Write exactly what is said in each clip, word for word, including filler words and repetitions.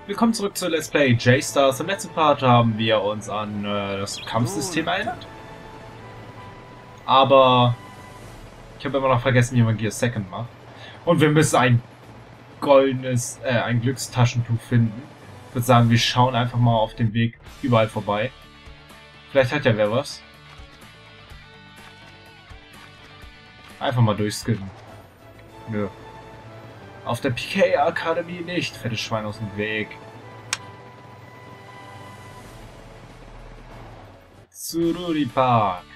Willkommen zurück zu Let's Play J-Stars. Im letzten Part haben wir uns an äh, das Kampfsystem erinnert. Aber ich habe immer noch vergessen, wie man Gear Second macht. Und wir müssen ein goldenes, äh, ein Glückstaschentuch finden. Ich würde sagen, wir schauen einfach mal auf dem Weg überall vorbei. Vielleicht hat ja wer was. Einfach mal durchskinnen. Nö. Auf der P K Akademie nicht. Fettes Schwein aus dem Weg. Tsururi Park.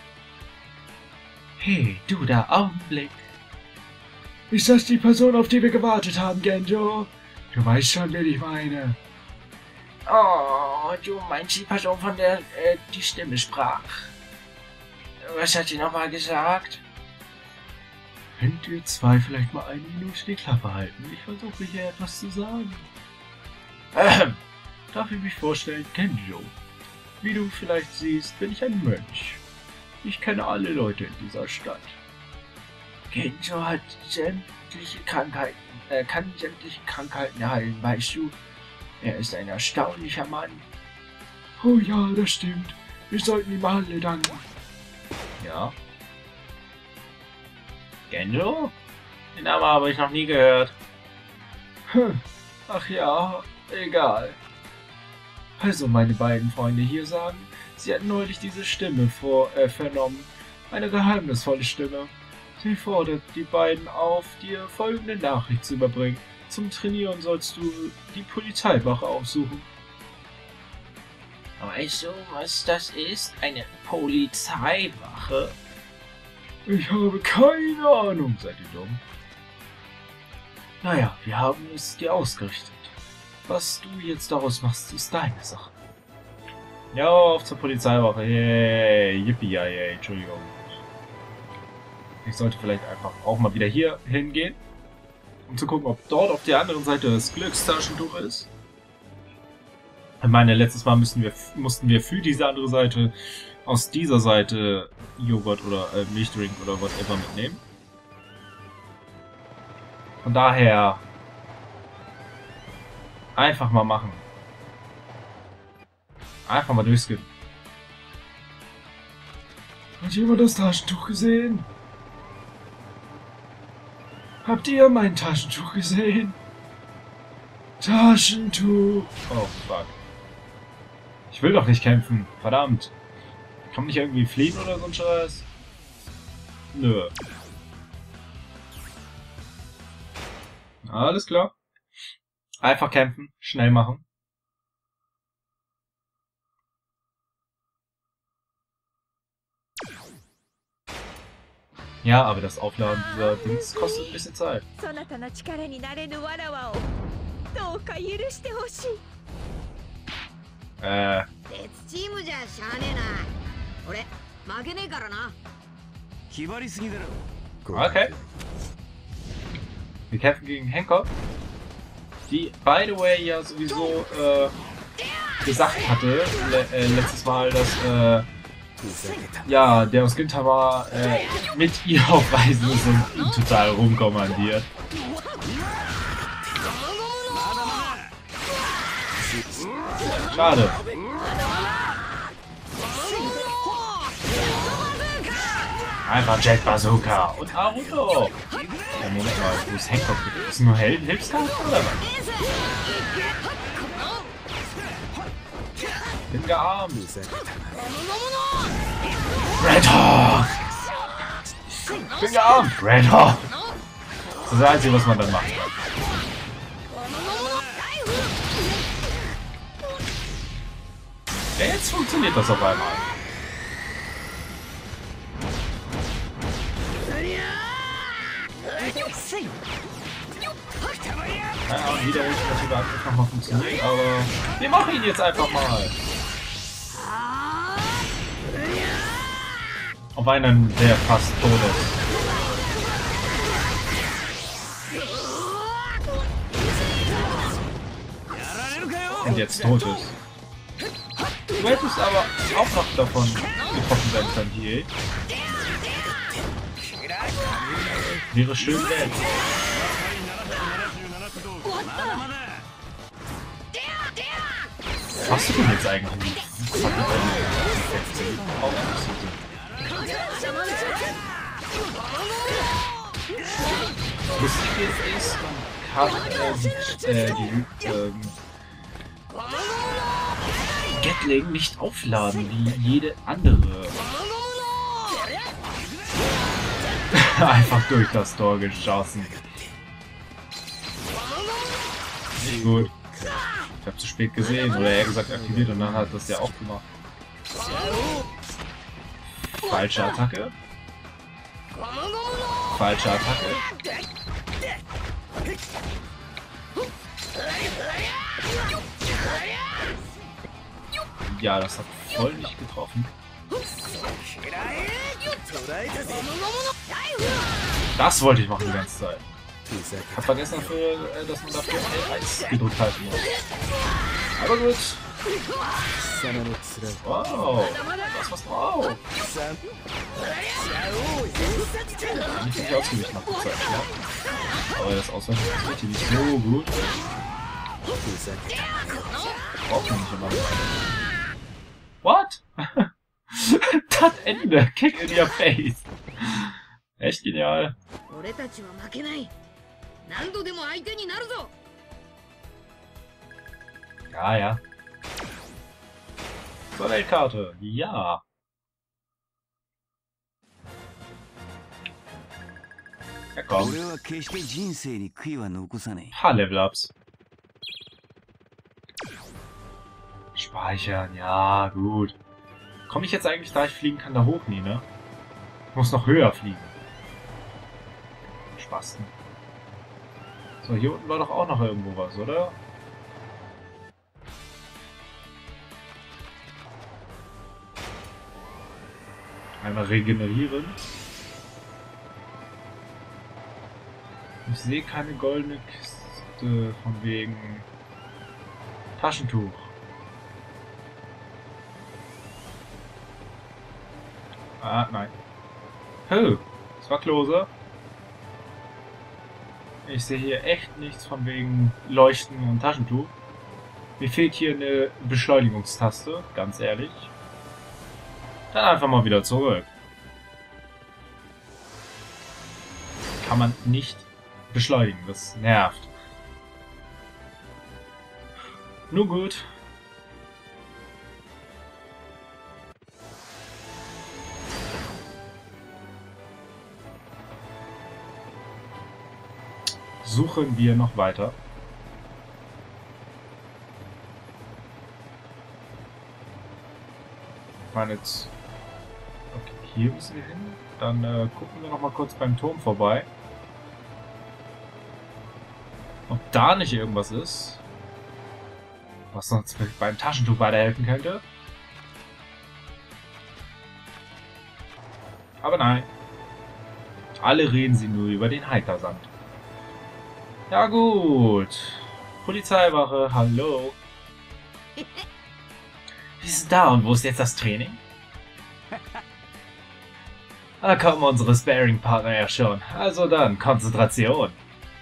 Hey, du da, Augenblick. Ist das die Person, auf die wir gewartet haben, Genjo? Du weißt schon, wer ich meine. Oh, du meinst die Person, von der äh, die Stimme sprach. Was hat sie nochmal gesagt? Könnt ihr zwei vielleicht mal eine Minute die Klappe halten? Ich versuche hier etwas zu sagen. Ähm, darf ich mich vorstellen, Genjo? Wie du vielleicht siehst, bin ich ein Mönch. Ich kenne alle Leute in dieser Stadt. Genjo hat sämtliche Krankheiten, äh, kann sämtliche Krankheiten heilen, weißt du? Er ist ein erstaunlicher Mann. Oh ja, das stimmt. Wir sollten ihm alle danken. Ja. Genjo? Den Namen habe ich noch nie gehört. Hm. Ach ja, egal. Also meine beiden Freunde hier sagen, sie hatten neulich diese Stimme vor, äh, vernommen. Eine geheimnisvolle Stimme. Sie fordert die beiden auf, dir folgende Nachricht zu überbringen. Zum Trainieren sollst du die Polizeiwache aufsuchen. Weißt du, was das ist? Eine Polizeiwache? Ich habe keine Ahnung, seid ihr dumm? Naja, wir haben es dir ausgerichtet. Was du jetzt daraus machst, ist deine Sache. Ja, auf zur Polizeiwache. Yay, yippie, yay, Entschuldigung. Ich sollte vielleicht einfach auch mal wieder hier hingehen, um zu gucken, ob dort auf der anderen Seite das Glückstaschentuch ist. Ich meine, letztes Mal müssen wir, mussten wir für diese andere Seite aus dieser Seite Joghurt oder äh, Milchdrink oder whatever mitnehmen. Von daher einfach mal machen. Einfach mal durchskippen. Hat jemand das Taschentuch gesehen? Habt ihr mein Taschentuch gesehen? Taschentuch. Oh fuck. Ich will doch nicht kämpfen. Verdammt. Kann man nicht irgendwie fliehen oder so ein Scheiß? Nö. Alles klar. Einfach kämpfen. Schnell machen. Ja, aber das Aufladen dieser Dings kostet ein bisschen Zeit. Äh. Okay. Wir kämpfen gegen Hancock, die, by the way, ja sowieso äh, gesagt hatte, le äh, letztes Mal, dass äh, ja, der aus Gintama äh, mit ihr auf Reisen ist und ihn total rumkommandiert. Schade. Einfach Jet Bazooka und Naruto. Ja, Moment mal, wo ist Hancock? Ist nur Hel Hilfscharakter oder was? Bin gearmt. Red Hawk! Bin gearmt! Red Hawk! Das ist das Einzige, was man dann macht. Ja, jetzt funktioniert das auf einmal. Ja, wieder ultimative Angriff nochmal funktioniert, aber wir machen ihn jetzt einfach mal. Auf einen, der fast tot ist. Und jetzt tot ist. Du hättest aber auch noch davon getroffen werden können, hier. Wäre schön, wenn. Was hast du denn jetzt eigentlich? Das hat mit deinen Effekten auch nicht so Sinn. Lustig ist, man kann äh, die, äh, die ähm, Gatling nicht aufladen wie jede andere. Einfach durch das Tor geschossen. Nicht gut. Ich habe zu spät gesehen, oder eher gesagt aktiviert und dann hat das ja auch gemacht. Falsche Attacke. Falsche Attacke. Ja, das hat voll nicht getroffen. Das wollte ich machen die ganze Zeit. Ich hab vergessen, dafür, dass man dafür L eins gedrückt halten muss. Aber gut. Wow, das war's drauf. Nicht nicht ausgewichen nach der Zeit, ja. Aber das Ausweichen ist hier nicht so gut. Braucht man nicht immer. What? Das Ende. Kick in your face. Echt genial. Ja, ja. So, Weltkarte. Ja. Ja, komm. Paar Level-Ups. Speichern. Ja, gut. Komme ich jetzt eigentlich, da ich fliegen kann, da hoch? Nee, ne? Ich muss noch höher fliegen. Spasten. So, hier unten war doch auch noch irgendwo was, oder? Einmal regenerieren. Ich sehe keine goldene Kiste von wegen Taschentuch. Ah, nein. Oh, das war Klose. Ich sehe hier echt nichts von wegen Leuchten und Taschentuch. Mir fehlt hier eine Beschleunigungstaste, ganz ehrlich. Dann einfach mal wieder zurück. Kann man nicht beschleunigen, das nervt. Nur gut. Suchen wir noch weiter. Ich meine jetzt... Okay, hier müssen wir hin. Dann äh, gucken wir noch mal kurz beim Turm vorbei. Ob da nicht irgendwas ist, was uns beim Taschentuch weiterhelfen könnte. Aber nein. Alle reden sie nur über den Heitersand. Ja gut. Polizeiwache, hallo. Wir sind da und wo ist jetzt das Training? Da kommen unsere Sparring-Partner ja schon. Also dann, Konzentration.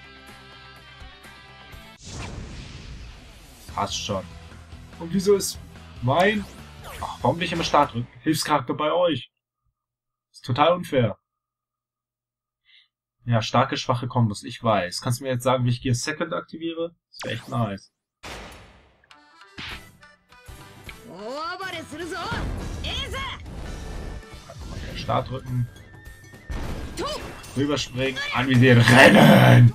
Passt schon. Und wieso ist mein... Ach, warum bin ich immer Start drücken? Hilfscharakter bei euch. Ist total unfair. Ja, starke, schwache Kombos, ich weiß. Kannst du mir jetzt sagen, wie ich Gear Second aktiviere? Das wäre echt nice. Start drücken. Rüberspringen, anvisieren, rennen!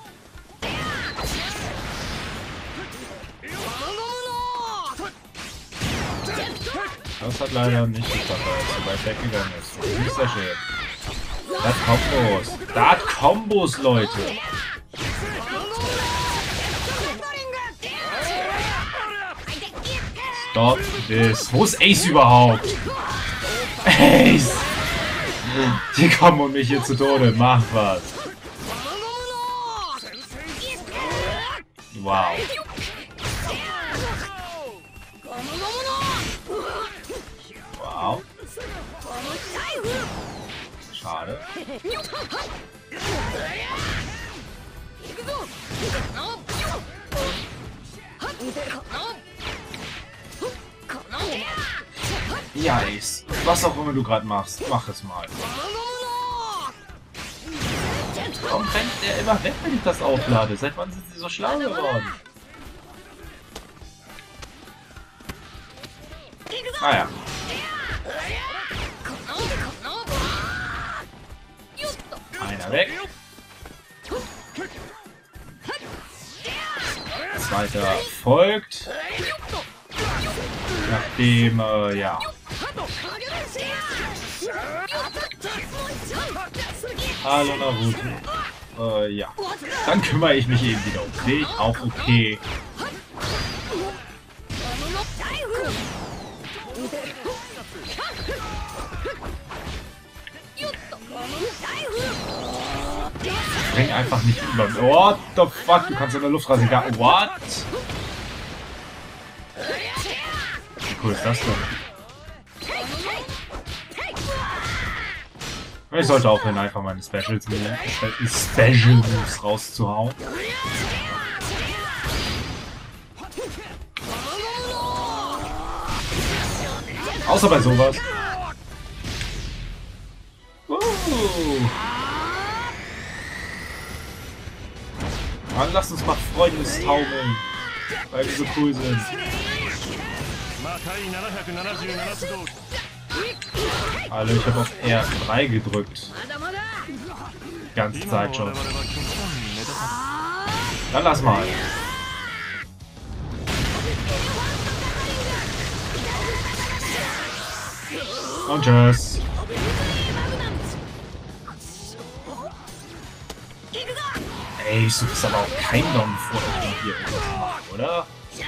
Das hat leider nicht geklappt, weil es so weit weggegangen ist. Das ist sehr schön. Das Kombos. Das Kombos, Leute. Stop this. Wo ist Ace überhaupt? Ace! Die kommen um mich hier zu Tode. Mach was. Wow. Wow. Schade. Ja, Ace. Was auch immer du gerade machst, mach es mal. Warum rennt der immer weg, wenn ich das auflade? Seit wann sind sie so schlau geworden? Ah ja. Einer weg. Zweiter folgt. Nachdem, äh, ja. Hallo Naruto. Äh, ja. Dann kümmere ich mich eben wieder um dich. Auch okay. Bring einfach nicht über. What the fuck? Du kannst in der Luft rasen. What? Wie cool ist das denn? Ich sollte aufhören, einfach meine Specials Special Moves rauszuhauen. Außer bei sowas. Uh. Mann, lasst uns mal Freundestaumeln, weil wir so cool sind. Hallo, ich habe auf R drei gedrückt. Die ganze Zeit schon. Dann lass mal. Und tschüss. Ey, du bist aber auch kein Daumen vor, dass ich hier irgendwas mache, oder?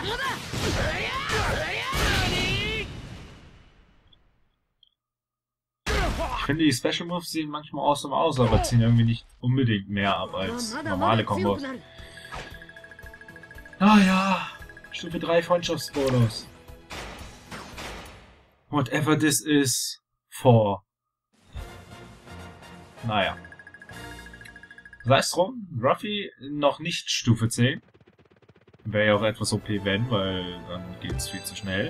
Ich finde, die Special Moves sehen manchmal awesome aus, aber ziehen irgendwie nicht unbedingt mehr ab als normale Kombos. Ah ja, Stufe drei Freundschaftsbonus. Whatever this is for. Naja. Sei es drum, Ruffy noch nicht Stufe zehn. Wäre ja auch etwas O P, wenn, weil dann geht es viel zu schnell.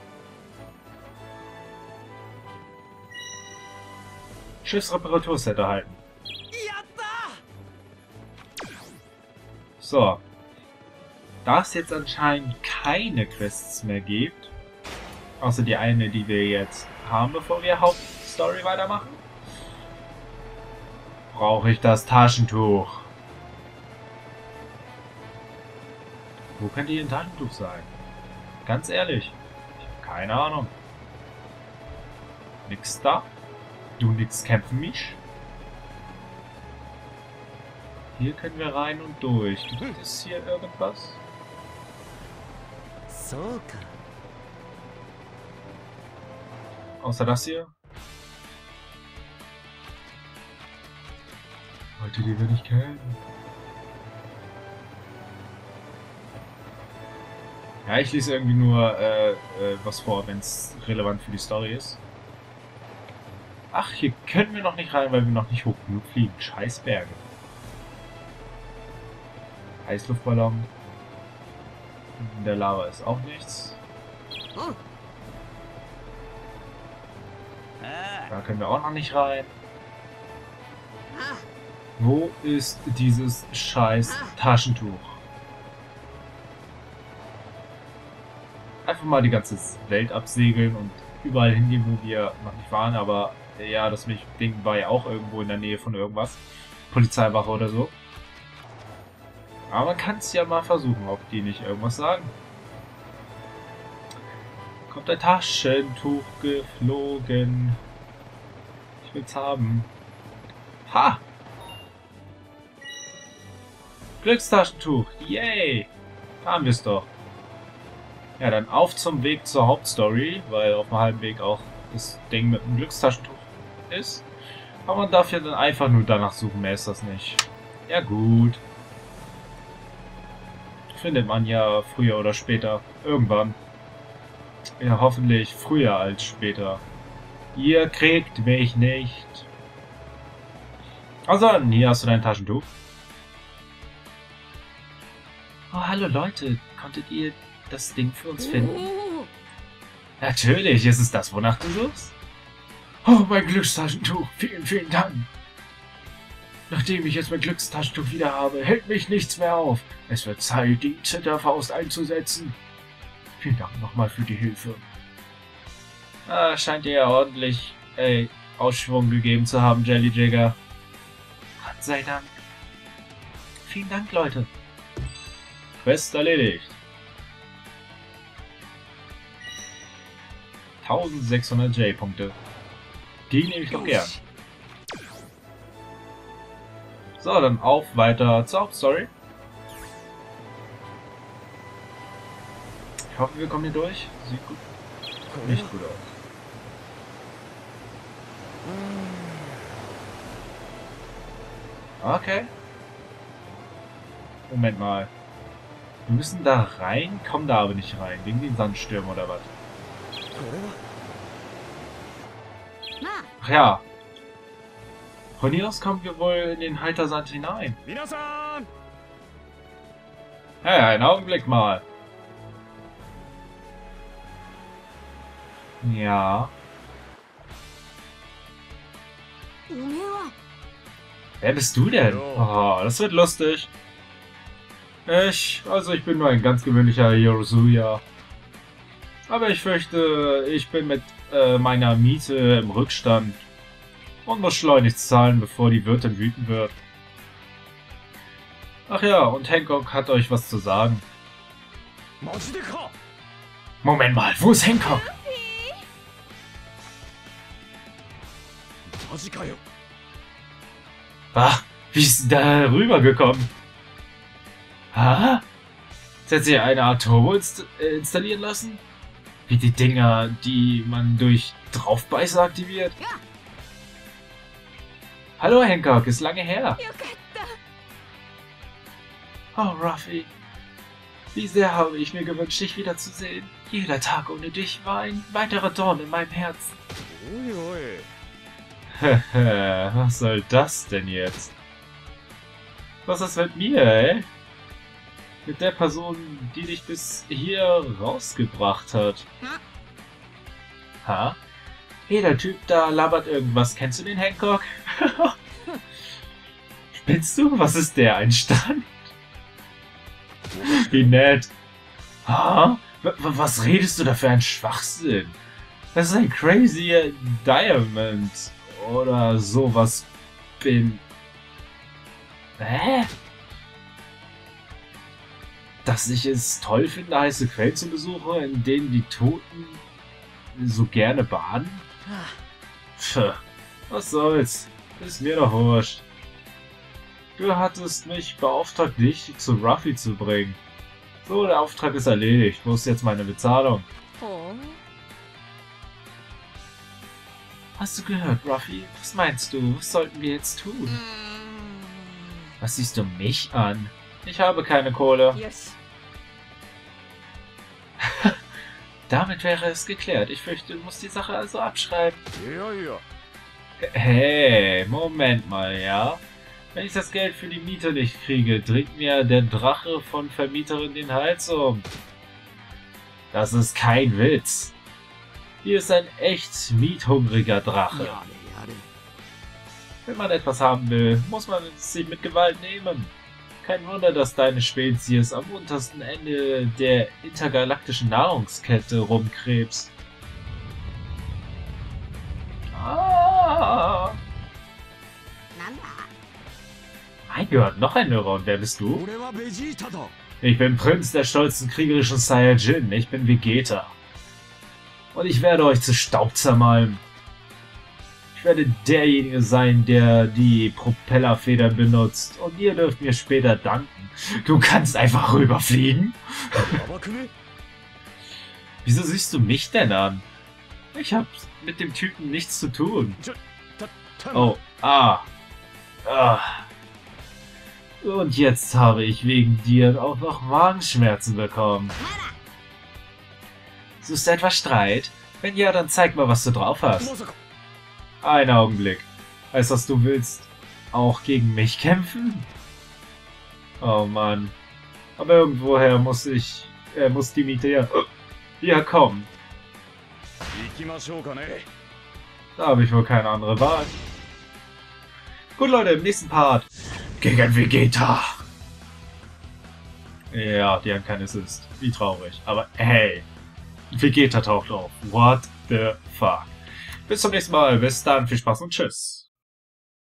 Schiffsreparaturset erhalten. So. Da es jetzt anscheinend keine Quests mehr gibt, außer die eine, die wir jetzt haben, bevor wir Hauptstory weitermachen, brauche ich das Taschentuch. Wo könnte hier ein Taschentuch sein? Ganz ehrlich, ich habe keine Ahnung. Nix da? Du nix kämpfen mich? Hier können wir rein und durch. Gibt es hier irgendwas? Außer das hier? Leute, die wir nicht kennen. Ja, ich lese irgendwie nur äh, äh, was vor, wenn es relevant für die Story ist. Ach, hier können wir noch nicht rein, weil wir noch nicht hoch genug fliegen. Scheiß Berge. Heißluftballon. In der Lava ist auch nichts. Da können wir auch noch nicht rein. Wo ist dieses scheiß Taschentuch? Einfach mal die ganze Welt absegeln und überall hingehen, wo wir noch nicht waren, aber ja, das Ding war ja auch irgendwo in der Nähe von irgendwas. Polizeiwache oder so. Aber man kann es ja mal versuchen, ob die nicht irgendwas sagen. Kommt ein Taschentuch geflogen. Ich will's haben. Ha! Glückstaschentuch. Yay! Haben wir es doch. Ja, dann auf zum Weg zur Hauptstory, weil auf dem halben Weg auch das Ding mit dem Glückstaschentuch ist. Aber man darf ja dann einfach nur danach suchen, mehr ist das nicht. Ja gut. Findet man ja früher oder später. Irgendwann. Ja, hoffentlich früher als später. Ihr kriegt mich nicht. Also, hier hast du dein Taschentuch. Oh, hallo Leute. Konntet ihr das Ding für uns finden? Natürlich, ist es das, wonach du suchst? Oh, mein Glückstaschentuch. Vielen, vielen Dank. Nachdem ich jetzt mein Glückstaschentuch wieder habe, hält mich nichts mehr auf. Es wird Zeit, die Zitterfaust einzusetzen. Vielen Dank nochmal für die Hilfe. Ah, scheint dir ja ordentlich ey, Ausschwung gegeben zu haben, Jelly Jigger. Gott sei Dank. Vielen Dank, Leute. Quest erledigt. eintausendsechshundert J-Punkte. Die nehme ich doch gern. So, dann auf weiter zur Hauptstory. Ich hoffe, wir kommen hier durch. Sieht gut. Nicht gut aus. Okay. Moment mal. Wir müssen da rein, kommen da aber nicht rein. Wegen den Sandstürmen oder was? Ach ja. Von hier aus kommen wir wohl in den Heitersand hinein. Hey, einen Augenblick mal. Ja. Wer bist du denn? Oh, das wird lustig. Ich, also ich bin nur ein ganz gewöhnlicher Yorozuya. Aber ich fürchte, ich bin mit äh, meiner Miete im Rückstand und muss schleunigst zahlen, bevor die Wirtin wütend wird. Ach ja, und Hancock hat euch was zu sagen. Moment mal, wo ist Hancock? Ah, wie ist sie da rübergekommen? Ha? Sie hat sich eine Art Turbo inst äh, installieren lassen? Wie die Dinger, die man durch Draufbeißer aktiviert? Ja. Hallo Hancock, ist lange her. Oh Ruffy, wie sehr habe ich mir gewünscht, dich wiederzusehen. Jeder Tag ohne dich war ein weiterer Dorn in meinem Herzen. Hehe, was soll das denn jetzt? Was ist mit mir, ey? Mit der Person, die dich bis hier rausgebracht hat. Ha? Hey, der Typ da labert irgendwas. Kennst du den Hancock? Spinnst du? Was ist der? Ein Stand? Wie nett. Ha? W was redest du da für ein Schwachsinn? Das ist ein crazy Diamond. Oder sowas bin... Hä? Dass ich es toll finde, heiße Quellen zu besuchen, in denen die Toten so gerne baden? Tja, was soll's. Ist mir doch wurscht. Du hattest mich beauftragt, dich zu Ruffy zu bringen. So, der Auftrag ist erledigt. Wo ist jetzt meine Bezahlung? Oh. Hast du gehört, Ruffy? Was meinst du? Was sollten wir jetzt tun? Was siehst du mich an? Ich habe keine Kohle. Yes. Damit wäre es geklärt. Ich fürchte, du musst die Sache also abschreiben. Ja, ja. Hey, Moment mal, ja? Wenn ich das Geld für die Miete nicht kriege, dreht mir der Drache von Vermieterin den Hals um. Das ist kein Witz. Hier ist ein echt miethungriger Drache. Wenn man etwas haben will, muss man es sich mit Gewalt nehmen. Kein Wunder, dass deine Spezies am untersten Ende der intergalaktischen Nahrungskette rumkrebst. Ah. Mein Gott, noch ein Neuron. Wer bist du? Ich bin Prinz der stolzen kriegerischen Saiyajin. Ich bin Vegeta. Und ich werde euch zu Staub zermalmen. Ich werde derjenige sein, der die Propellerfedern benutzt. Und ihr dürft mir später danken. Du kannst einfach rüberfliegen. Wieso siehst du mich denn an? Ich hab mit dem Typen nichts zu tun. Oh, ah. Ah. Und jetzt habe ich wegen dir auch noch Magenschmerzen bekommen. Suchst du etwas Streit? Wenn ja, dann zeig mal, was du drauf hast. Ein Augenblick. Heißt das, du willst auch gegen mich kämpfen? Oh Mann. Aber irgendwoher muss ich... Äh, muss die Miete ja... Ja, kommen. Da habe ich wohl keine andere Wahl. Gut, Leute, im nächsten Part gegen Vegeta. Ja, die haben keine Assist. Wie traurig. Aber hey, Vegeta taucht auf. What the fuck? Bis zum nächsten Mal. Bis dann. Viel Spaß und tschüss.